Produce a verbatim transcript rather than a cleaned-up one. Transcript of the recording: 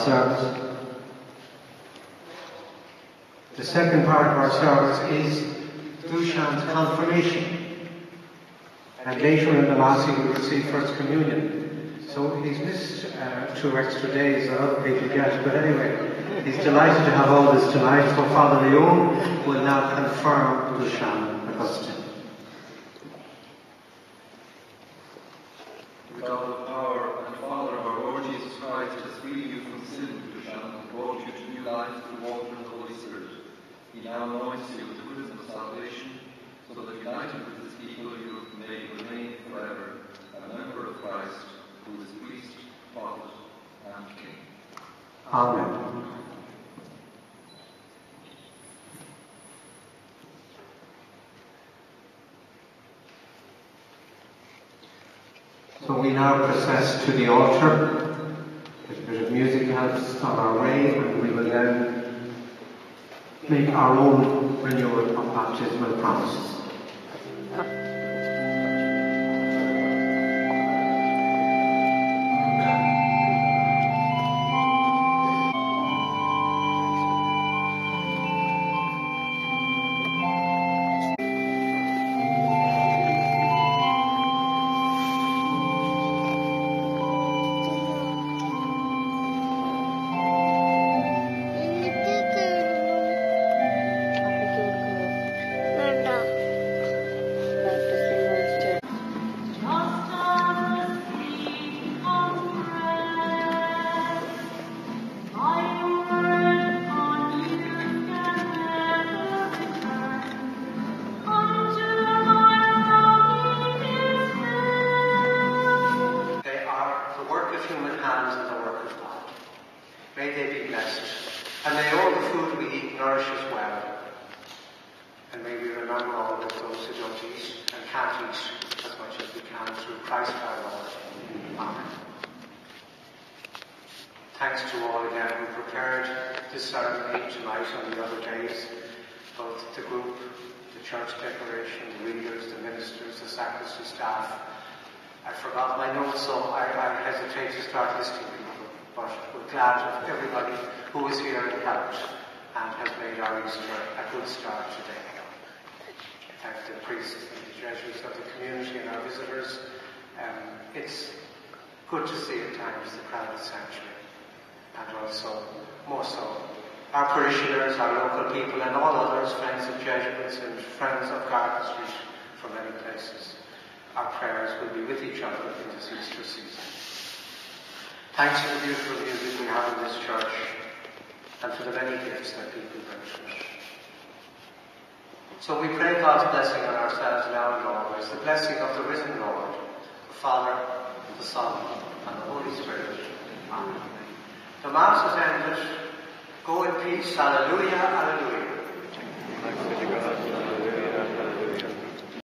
service. The second part of our service is Dushan's confirmation. And later in the Mass he will receive First Communion. So he's missed uh, two extra days that other people get. But anyway, he's delighted to have all this tonight. So Father Leon will now confirm Dushan Augustine. The God of power and Father of our Lord Jesus Christ has freed you from sin, Dushan, and brought you to new life through water and the Holy Spirit. He now anoints you with the wisdom of salvation, so that united with his people you may remain forever a member of Christ, who is priest, prophet, and king. Amen. So we now process to the altar. A bit of music helps on our way, and we will then make our own renewal of baptismal promises. May they be blessed, and may all the food we eat nourish us well. And may we remember always those who don't eat and can't eat as much as we can through Christ our Lord. Amen. Thanks to all again who prepared this ceremony tonight and the other days, both the group, the church decoration, the readers, the ministers, the sacristy staff. I forgot my notes, so I, I hesitate to start listing people. But we're glad of everybody who is here and helped and has made our Easter a good start today. Thank the priests and the Jesuits of the community and our visitors. Um, it's good to see at times the crowded sanctuary, and also, more so, our parishioners, our local people, and all others, friends of Jesuits and friends of Garden Street from many places. Our prayers will be with each other in this Easter season. Thanks for the beautiful music we have in this church, and for the many gifts that people bring to us. So we pray God's blessing on ourselves now and always, the blessing of the risen Lord, the Father, the Son, and the Holy Spirit. Amen. The Mass is ended. Go in peace. Alleluia, alleluia.